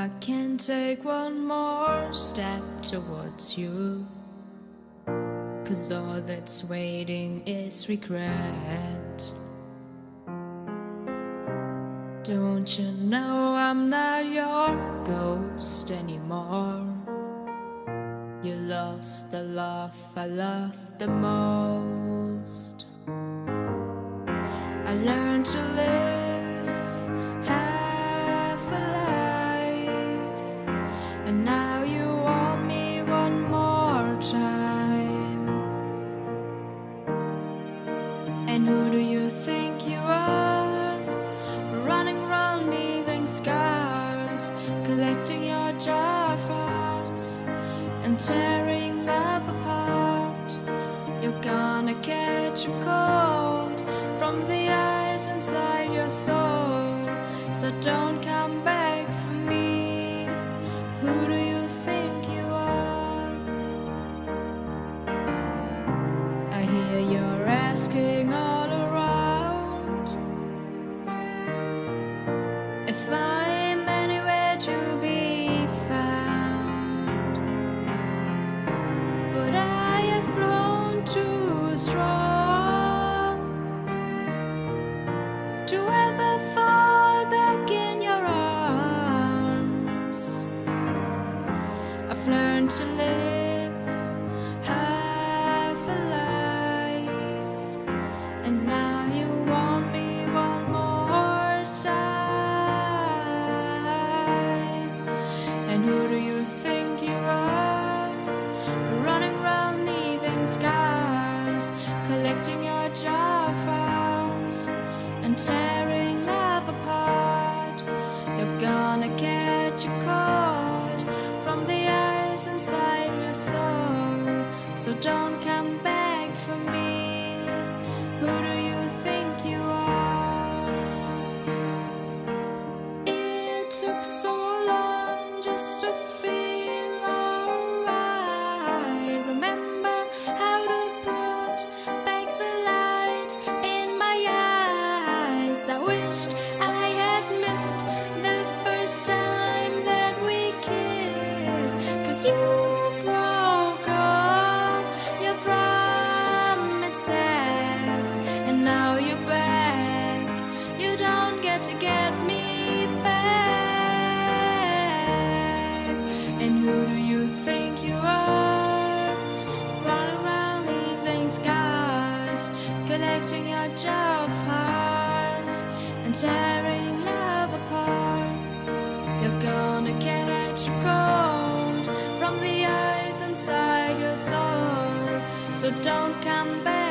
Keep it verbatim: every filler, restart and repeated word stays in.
I can't take one more step towards you, 'cause all that's waiting is regret. Don't you know I'm not your ghost anymore? You lost the love I loved the most. I learned to live half a life, and now you want me one more time. And who do you think you are? Running round leaving scars, collecting your jar of hearts and tearing love apart. You're gonna catch a cold from the ice inside your soul, so don't come back for me. Who do you think you are? I hear you're asking all around if I'm anywhere to be found, but I have grown too strong to ever fall back in your arms. I've learned to live half a life, and now you want me one more time. And who do you think you are? Running round leaving scars, collecting your jar of hearts and tearing love apart. You're gonna catch a cold from the ice inside your soul, so don't come back for me. Who do you think you are? It took so long just to feel alright. Remember how to put back the light in my eyes. I wished I had missed the first time that we kissed, 'cause you broke all your promises, and now you're back. You don't get to get me back. And who do you think you are? Running around leaving scars, collecting your jar of hearts and tearing love apart. You're gonna catch a cold from the ice inside your soul, so don't come back.